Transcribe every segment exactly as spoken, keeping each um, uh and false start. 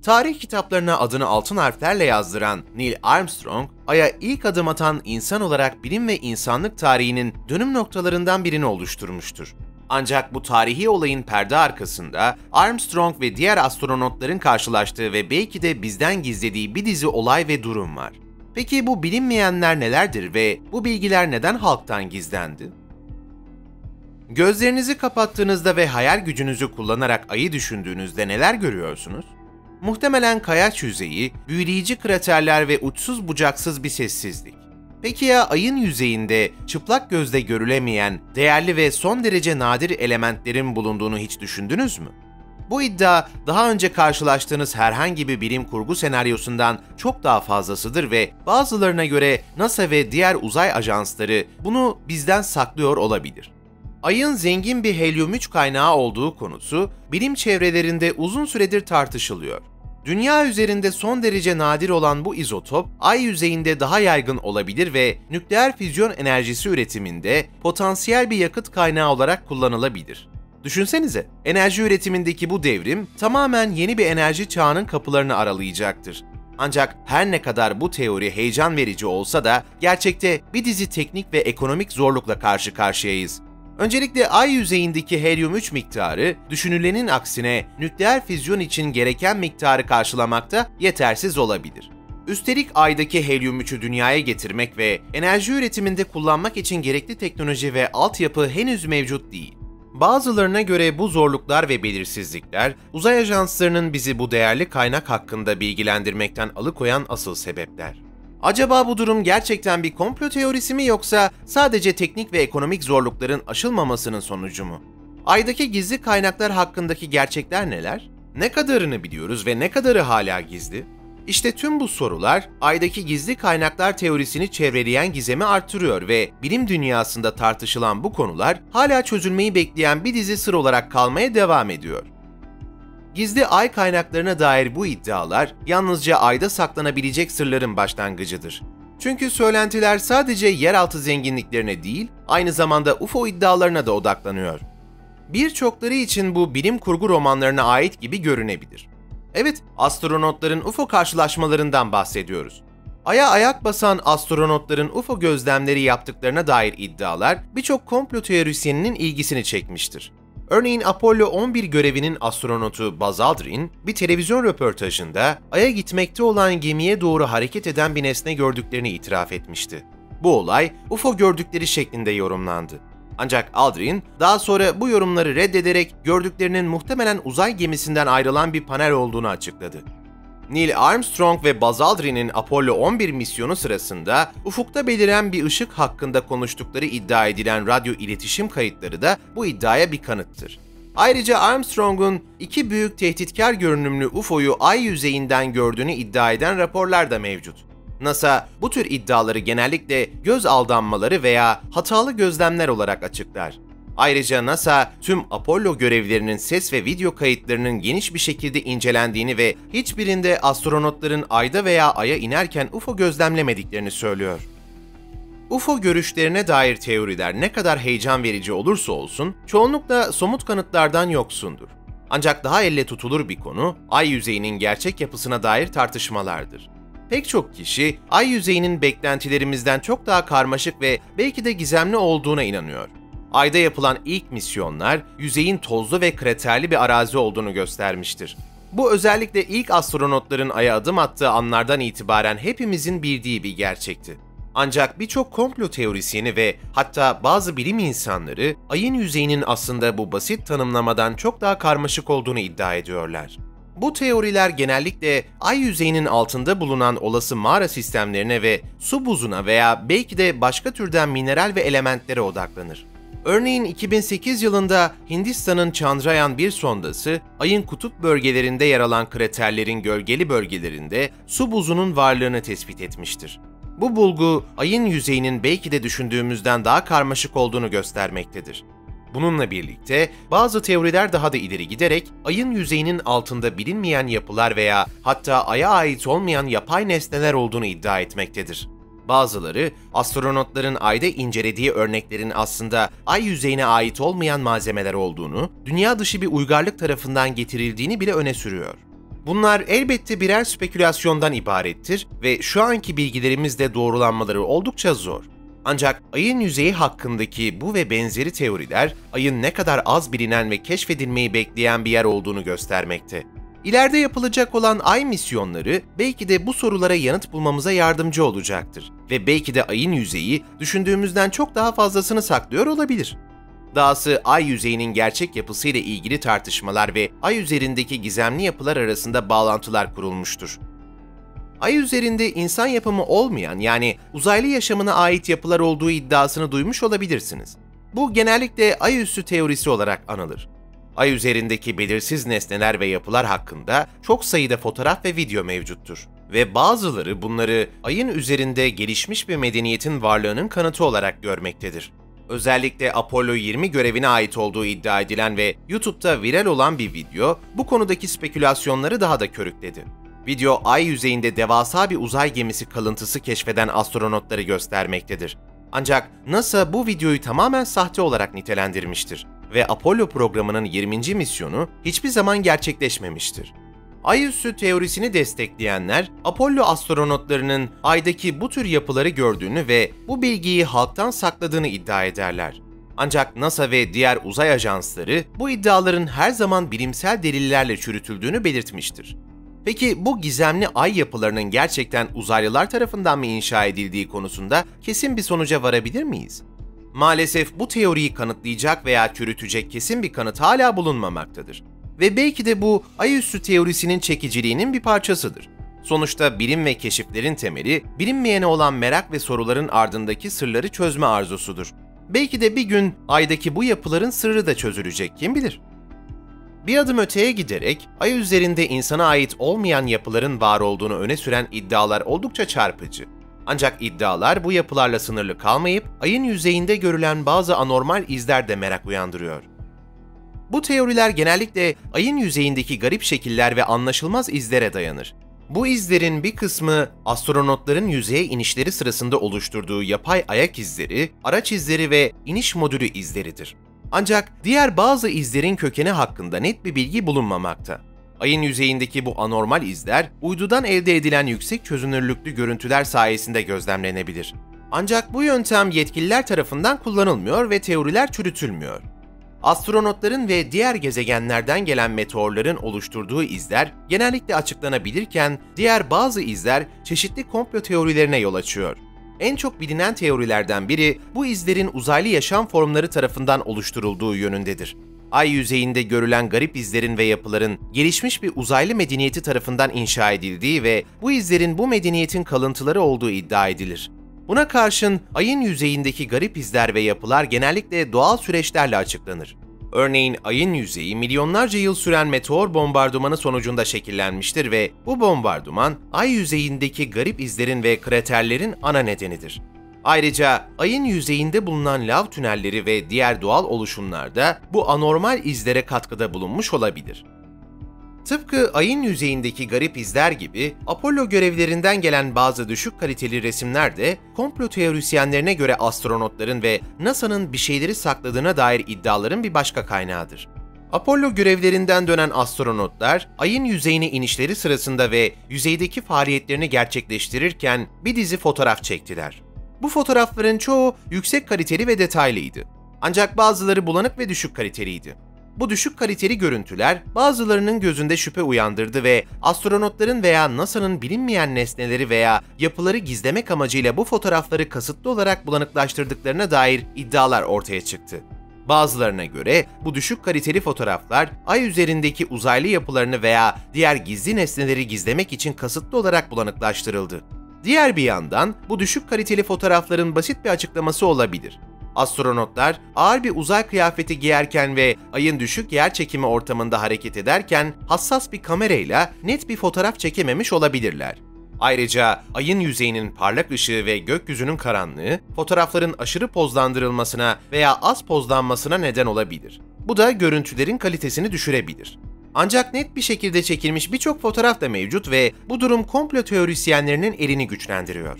Tarih kitaplarına adını altın harflerle yazdıran Neil Armstrong, Ay'a ilk adım atan insan olarak bilim ve insanlık tarihinin dönüm noktalarından birini oluşturmuştur. Ancak bu tarihi olayın perde arkasında Armstrong ve diğer astronotların karşılaştığı ve belki de bizden gizlediği bir dizi olay ve durum var. Peki bu bilinmeyenler nelerdir ve bu bilgiler neden halktan gizlendi? Gözlerinizi kapattığınızda ve hayal gücünüzü kullanarak Ay'ı düşündüğünüzde neler görüyorsunuz? Muhtemelen kayaç yüzeyi, büyüleyici kraterler ve uçsuz bucaksız bir sessizlik. Peki ya Ay'ın yüzeyinde çıplak gözle görülemeyen, değerli ve son derece nadir elementlerin bulunduğunu hiç düşündünüz mü? Bu iddia, daha önce karşılaştığınız herhangi bir bilim kurgu senaryosundan çok daha fazlasıdır ve bazılarına göre NASA ve diğer uzay ajansları bunu bizden saklıyor olabilir. Ay'ın zengin bir helyum üç kaynağı olduğu konusu bilim çevrelerinde uzun süredir tartışılıyor. Dünya üzerinde son derece nadir olan bu izotop, Ay yüzeyinde daha yaygın olabilir ve nükleer füzyon enerjisi üretiminde potansiyel bir yakıt kaynağı olarak kullanılabilir. Düşünsenize, enerji üretimindeki bu devrim tamamen yeni bir enerji çağının kapılarını aralayacaktır. Ancak her ne kadar bu teori heyecan verici olsa da gerçekte bir dizi teknik ve ekonomik zorlukla karşı karşıyayız. Öncelikle Ay yüzeyindeki helyum üç miktarı, düşünülenin aksine nükleer füzyon için gereken miktarı karşılamakta yetersiz olabilir. Üstelik Ay'daki helyum üçü dünyaya getirmek ve enerji üretiminde kullanmak için gerekli teknoloji ve altyapı henüz mevcut değil. Bazılarına göre bu zorluklar ve belirsizlikler, uzay ajanslarının bizi bu değerli kaynak hakkında bilgilendirmekten alıkoyan asıl sebepler. Acaba bu durum gerçekten bir komplo teorisi mi yoksa sadece teknik ve ekonomik zorlukların aşılmamasının sonucu mu? Ay'daki gizli kaynaklar hakkındaki gerçekler neler? Ne kadarını biliyoruz ve ne kadarı hala gizli? İşte tüm bu sorular, Ay'daki gizli kaynaklar teorisini çevreleyen gizemi artırıyor ve bilim dünyasında tartışılan bu konular hala çözülmeyi bekleyen bir dizi sır olarak kalmaya devam ediyor. Gizli Ay kaynaklarına dair bu iddialar yalnızca Ay'da saklanabilecek sırların başlangıcıdır. Çünkü söylentiler sadece yeraltı zenginliklerine değil, aynı zamanda U F O iddialarına da odaklanıyor. Birçokları için bu bilim kurgu romanlarına ait gibi görünebilir. Evet, astronotların U F O karşılaşmalarından bahsediyoruz. Ay'a ayak basan astronotların U F O gözlemleri yaptıklarına dair iddialar birçok komplo teorisyeninin ilgisini çekmiştir. Örneğin Apollo on bir görevinin astronotu Buzz Aldrin, bir televizyon röportajında Ay'a gitmekte olan gemiye doğru hareket eden bir nesne gördüklerini itiraf etmişti. Bu olay U F O gördükleri şeklinde yorumlandı. Ancak Aldrin, daha sonra bu yorumları reddederek gördüklerinin muhtemelen uzay gemisinden ayrılan bir panel olduğunu açıkladı. Neil Armstrong ve Buzz Aldrin'in Apollo on bir misyonu sırasında ufukta beliren bir ışık hakkında konuştukları iddia edilen radyo iletişim kayıtları da bu iddiaya bir kanıttır. Ayrıca Armstrong'un iki büyük tehditkar görünümlü U F O'yu Ay yüzeyinden gördüğünü iddia eden raporlar da mevcut. NASA bu tür iddiaları genellikle göz aldanmaları veya hatalı gözlemler olarak açıklar. Ayrıca NASA, tüm Apollo görevlerinin ses ve video kayıtlarının geniş bir şekilde incelendiğini ve hiçbirinde astronotların Ay'da veya Ay'a inerken U F O gözlemlemediklerini söylüyor. U F O görüşlerine dair teoriler ne kadar heyecan verici olursa olsun, çoğunlukla somut kanıtlardan yoksundur. Ancak daha elle tutulur bir konu, Ay yüzeyinin gerçek yapısına dair tartışmalardır. Pek çok kişi, Ay yüzeyinin beklentilerimizden çok daha karmaşık ve belki de gizemli olduğuna inanıyor. Ay'da yapılan ilk misyonlar, yüzeyin tozlu ve kraterli bir arazi olduğunu göstermiştir. Bu özellikle ilk astronotların Ay'a adım attığı anlardan itibaren hepimizin bildiği bir gerçekti. Ancak birçok komplo teorisyeni ve hatta bazı bilim insanları, Ay'ın yüzeyinin aslında bu basit tanımlamadan çok daha karmaşık olduğunu iddia ediyorlar. Bu teoriler genellikle Ay yüzeyinin altında bulunan olası mağara sistemlerine ve su buzuna veya belki de başka türden mineral ve elementlere odaklanır. Örneğin iki bin sekiz yılında Hindistan'ın Chandrayaan bir sondası, Ay'ın kutup bölgelerinde yer alan kraterlerin gölgeli bölgelerinde su buzunun varlığını tespit etmiştir. Bu bulgu, Ay'ın yüzeyinin belki de düşündüğümüzden daha karmaşık olduğunu göstermektedir. Bununla birlikte bazı teoriler daha da ileri giderek Ay'ın yüzeyinin altında bilinmeyen yapılar veya hatta Ay'a ait olmayan yapay nesneler olduğunu iddia etmektedir. Bazıları, astronotların Ay'da incelediği örneklerin aslında Ay yüzeyine ait olmayan malzemeler olduğunu, dünya dışı bir uygarlık tarafından getirildiğini bile öne sürüyor. Bunlar elbette birer spekülasyondan ibarettir ve şu anki bilgilerimizle doğrulanmaları oldukça zor. Ancak ayın yüzeyi hakkındaki bu ve benzeri teoriler, ayın ne kadar az bilinen ve keşfedilmeyi bekleyen bir yer olduğunu göstermekte. İleride yapılacak olan ay misyonları belki de bu sorulara yanıt bulmamıza yardımcı olacaktır ve belki de ayın yüzeyi düşündüğümüzden çok daha fazlasını saklıyor olabilir. Dahası ay yüzeyinin gerçek yapısıyla ilgili tartışmalar ve ay üzerindeki gizemli yapılar arasında bağlantılar kurulmuştur. Ay üzerinde insan yapımı olmayan, yani uzaylı yaşamına ait yapılar olduğu iddiasını duymuş olabilirsiniz. Bu genellikle ay üssü teorisi olarak anılır. Ay üzerindeki belirsiz nesneler ve yapılar hakkında çok sayıda fotoğraf ve video mevcuttur. Ve bazıları bunları ayın üzerinde gelişmiş bir medeniyetin varlığının kanıtı olarak görmektedir. Özellikle Apollo yirmi görevine ait olduğu iddia edilen ve YouTube'da viral olan bir video bu konudaki spekülasyonları daha da körükledi. Video, ay yüzeyinde devasa bir uzay gemisi kalıntısı keşfeden astronotları göstermektedir. Ancak NASA bu videoyu tamamen sahte olarak nitelendirmiştir ve Apollo programının yirminci misyonu hiçbir zaman gerçekleşmemiştir. Ay üssü teorisini destekleyenler, Apollo astronotlarının aydaki bu tür yapıları gördüğünü ve bu bilgiyi halktan sakladığını iddia ederler. Ancak NASA ve diğer uzay ajansları bu iddiaların her zaman bilimsel delillerle çürütüldüğünü belirtmiştir. Peki bu gizemli ay yapılarının gerçekten uzaylılar tarafından mı inşa edildiği konusunda kesin bir sonuca varabilir miyiz? Maalesef bu teoriyi kanıtlayacak veya çürütecek kesin bir kanıt hala bulunmamaktadır. Ve belki de bu ay üssü teorisinin çekiciliğinin bir parçasıdır. Sonuçta bilim ve keşiflerin temeli, bilinmeyene olan merak ve soruların ardındaki sırları çözme arzusudur. Belki de bir gün aydaki bu yapıların sırrı da çözülecek, kim bilir? Bir adım öteye giderek, ay üzerinde insana ait olmayan yapıların var olduğunu öne süren iddialar oldukça çarpıcı. Ancak iddialar bu yapılarla sınırlı kalmayıp, ayın yüzeyinde görülen bazı anormal izler de merak uyandırıyor. Bu teoriler genellikle ayın yüzeyindeki garip şekiller ve anlaşılmaz izlere dayanır. Bu izlerin bir kısmı astronotların yüzeye inişleri sırasında oluşturduğu yapay ayak izleri, araç izleri ve iniş modülü izleridir. Ancak diğer bazı izlerin kökeni hakkında net bir bilgi bulunmamakta. Ayın yüzeyindeki bu anormal izler, uydudan elde edilen yüksek çözünürlüklü görüntüler sayesinde gözlemlenebilir. Ancak bu yöntem yetkililer tarafından kullanılmıyor ve teoriler çürütülmüyor. Astronotların ve diğer gezegenlerden gelen meteorların oluşturduğu izler genellikle açıklanabilirken diğer bazı izler çeşitli komplo teorilerine yol açıyor. En çok bilinen teorilerden biri bu izlerin uzaylı yaşam formları tarafından oluşturulduğu yönündedir. Ay yüzeyinde görülen garip izlerin ve yapıların gelişmiş bir uzaylı medeniyeti tarafından inşa edildiği ve bu izlerin bu medeniyetin kalıntıları olduğu iddia edilir. Buna karşın ayın yüzeyindeki garip izler ve yapılar genellikle doğal süreçlerle açıklanır. Örneğin ayın yüzeyi milyonlarca yıl süren meteor bombardımanı sonucunda şekillenmiştir ve bu bombardıman ay yüzeyindeki garip izlerin ve kraterlerin ana nedenidir. Ayrıca ayın yüzeyinde bulunan lav tünelleri ve diğer doğal oluşumlar da bu anormal izlere katkıda bulunmuş olabilir. Tıpkı ayın yüzeyindeki garip izler gibi, Apollo görevlerinden gelen bazı düşük kaliteli resimler de komplo teorisyenlerine göre astronotların ve NASA'nın bir şeyleri sakladığına dair iddiaların bir başka kaynağıdır. Apollo görevlerinden dönen astronotlar, ayın yüzeyine inişleri sırasında ve yüzeydeki faaliyetlerini gerçekleştirirken bir dizi fotoğraf çektiler. Bu fotoğrafların çoğu yüksek kaliteli ve detaylıydı. Ancak bazıları bulanık ve düşük kaliteliydi. Bu düşük kaliteli görüntüler bazılarının gözünde şüphe uyandırdı ve astronotların veya NASA'nın bilinmeyen nesneleri veya yapıları gizlemek amacıyla bu fotoğrafları kasıtlı olarak bulanıklaştırdıklarına dair iddialar ortaya çıktı. Bazılarına göre bu düşük kaliteli fotoğraflar ay üzerindeki uzaylı yapılarını veya diğer gizli nesneleri gizlemek için kasıtlı olarak bulanıklaştırıldı. Diğer bir yandan bu düşük kaliteli fotoğrafların basit bir açıklaması olabilir. Astronotlar ağır bir uzay kıyafeti giyerken ve ayın düşük yerçekimi ortamında hareket ederken hassas bir kamerayla net bir fotoğraf çekememiş olabilirler. Ayrıca ayın yüzeyinin parlak ışığı ve gökyüzünün karanlığı fotoğrafların aşırı pozlandırılmasına veya az pozlanmasına neden olabilir. Bu da görüntülerin kalitesini düşürebilir. Ancak net bir şekilde çekilmiş birçok fotoğraf da mevcut ve bu durum komplo teorisyenlerinin elini güçlendiriyor.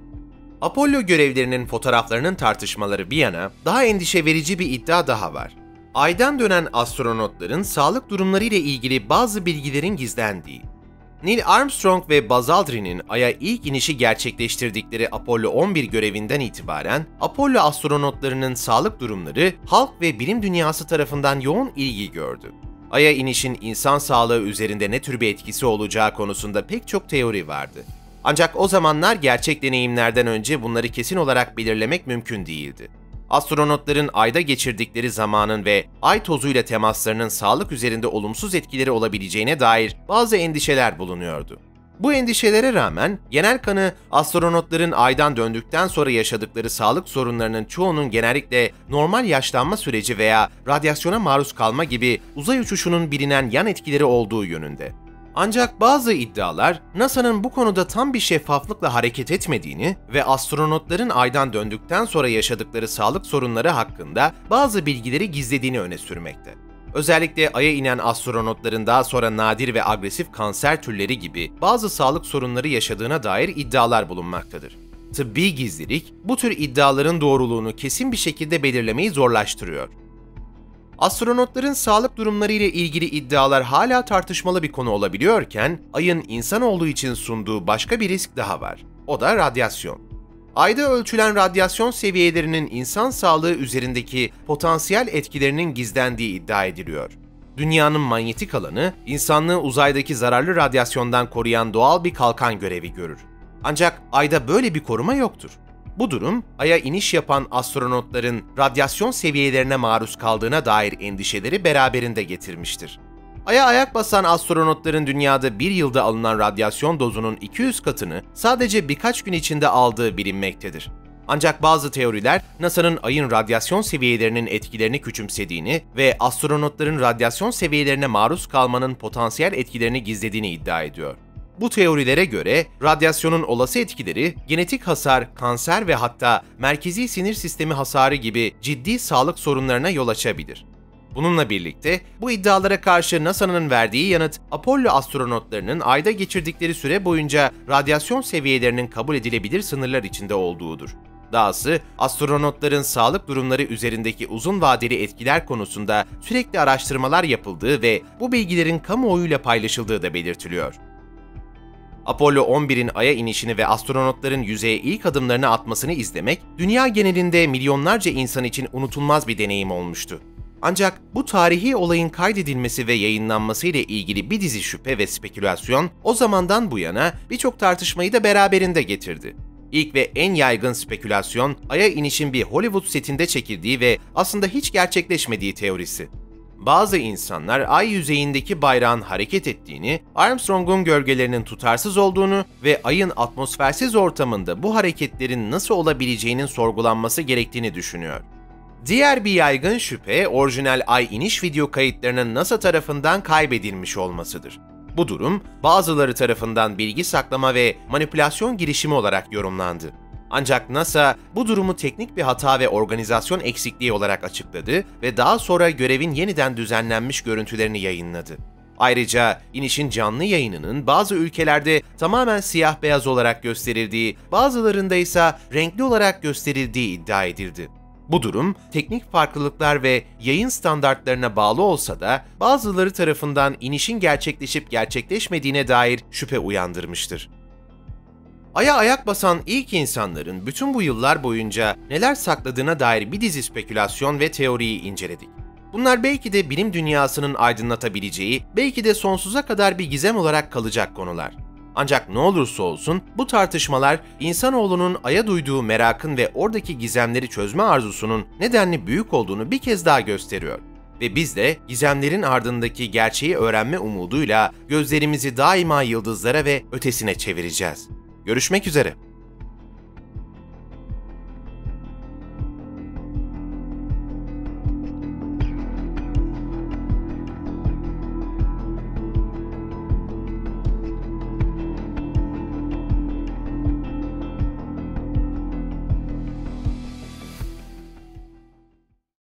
Apollo görevlerinin fotoğraflarının tartışmaları bir yana, daha endişe verici bir iddia daha var. Ay'dan dönen astronotların sağlık durumları ile ilgili bazı bilgilerin gizlendiği. Neil Armstrong ve Buzz Aldrin'in Ay'a ilk inişi gerçekleştirdikleri Apollo on bir görevinden itibaren Apollo astronotlarının sağlık durumları halk ve bilim dünyası tarafından yoğun ilgi gördü. Ay'a inişin insan sağlığı üzerinde ne tür bir etkisi olacağı konusunda pek çok teori vardı. Ancak o zamanlar gerçek deneyimlerden önce bunları kesin olarak belirlemek mümkün değildi. Astronotların Ay'da geçirdikleri zamanın ve Ay tozuyla temaslarının sağlık üzerinde olumsuz etkileri olabileceğine dair bazı endişeler bulunuyordu. Bu endişelere rağmen genel kanı astronotların Ay'dan döndükten sonra yaşadıkları sağlık sorunlarının çoğunun genellikle normal yaşlanma süreci veya radyasyona maruz kalma gibi uzay uçuşunun bilinen yan etkileri olduğu yönünde. Ancak bazı iddialar NASA'nın bu konuda tam bir şeffaflıkla hareket etmediğini ve astronotların Ay'dan döndükten sonra yaşadıkları sağlık sorunları hakkında bazı bilgileri gizlediğini öne sürmekte. Özellikle Ay'a inen astronotların daha sonra nadir ve agresif kanser türleri gibi bazı sağlık sorunları yaşadığına dair iddialar bulunmaktadır. Tıbbi gizlilik, bu tür iddiaların doğruluğunu kesin bir şekilde belirlemeyi zorlaştırıyor. Astronotların sağlık durumları ile ilgili iddialar hala tartışmalı bir konu olabiliyorken, Ay'ın insanoğlu için sunduğu başka bir risk daha var. O da radyasyon. Ay'da ölçülen radyasyon seviyelerinin insan sağlığı üzerindeki potansiyel etkilerinin gizlendiği iddia ediliyor. Dünyanın manyetik alanı, insanlığı uzaydaki zararlı radyasyondan koruyan doğal bir kalkan görevi görür. Ancak Ay'da böyle bir koruma yoktur. Bu durum, Ay'a iniş yapan astronotların radyasyon seviyelerine maruz kaldığına dair endişeleri beraberinde getirmiştir. Ay'a ayak basan astronotların dünyada bir yılda alınan radyasyon dozunun iki yüz katını sadece birkaç gün içinde aldığı bilinmektedir. Ancak bazı teoriler, NASA'nın Ay'ın radyasyon seviyelerinin etkilerini küçümsediğini ve astronotların radyasyon seviyelerine maruz kalmanın potansiyel etkilerini gizlediğini iddia ediyor. Bu teorilere göre radyasyonun olası etkileri genetik hasar, kanser ve hatta merkezi sinir sistemi hasarı gibi ciddi sağlık sorunlarına yol açabilir. Bununla birlikte bu iddialara karşı NASA'nın verdiği yanıt, Apollo astronotlarının Ay'da geçirdikleri süre boyunca radyasyon seviyelerinin kabul edilebilir sınırlar içinde olduğudur. Dahası astronotların sağlık durumları üzerindeki uzun vadeli etkiler konusunda sürekli araştırmalar yapıldığı ve bu bilgilerin kamuoyuyla paylaşıldığı da belirtiliyor. Apollo on birin Ay'a inişini ve astronotların yüzeye ilk adımlarını atmasını izlemek, dünya genelinde milyonlarca insan için unutulmaz bir deneyim olmuştu. Ancak bu tarihi olayın kaydedilmesi ve yayınlanması ile ilgili bir dizi şüphe ve spekülasyon o zamandan bu yana birçok tartışmayı da beraberinde getirdi. İlk ve en yaygın spekülasyon, Ay'a inişin bir Hollywood setinde çekildiği ve aslında hiç gerçekleşmediği teorisi. Bazı insanlar Ay yüzeyindeki bayrağın hareket ettiğini, Armstrong'un gölgelerinin tutarsız olduğunu ve Ay'ın atmosfersiz ortamında bu hareketlerin nasıl olabileceğinin sorgulanması gerektiğini düşünüyor. Diğer bir yaygın şüphe, orijinal Ay iniş video kayıtlarının NASA tarafından kaybedilmiş olmasıdır. Bu durum, bazıları tarafından bilgi saklama ve manipülasyon girişimi olarak yorumlandı. Ancak NASA bu durumu teknik bir hata ve organizasyon eksikliği olarak açıkladı ve daha sonra görevin yeniden düzenlenmiş görüntülerini yayınladı. Ayrıca inişin canlı yayınının bazı ülkelerde tamamen siyah beyaz olarak gösterildiği, bazılarında ise renkli olarak gösterildiği iddia edildi. Bu durum, teknik farklılıklar ve yayın standartlarına bağlı olsa da bazıları tarafından inişin gerçekleşip gerçekleşmediğine dair şüphe uyandırmıştır. Ay'a ayak basan ilk insanların bütün bu yıllar boyunca neler sakladığına dair bir dizi spekülasyon ve teoriyi inceledik. Bunlar belki de bilim dünyasının aydınlatabileceği, belki de sonsuza kadar bir gizem olarak kalacak konular. Ancak ne olursa olsun bu tartışmalar insanoğlunun Ay'a duyduğu merakın ve oradaki gizemleri çözme arzusunun nedenli büyük olduğunu bir kez daha gösteriyor. Ve biz de gizemlerin ardındaki gerçeği öğrenme umuduyla gözlerimizi daima yıldızlara ve ötesine çevireceğiz. Görüşmek üzere.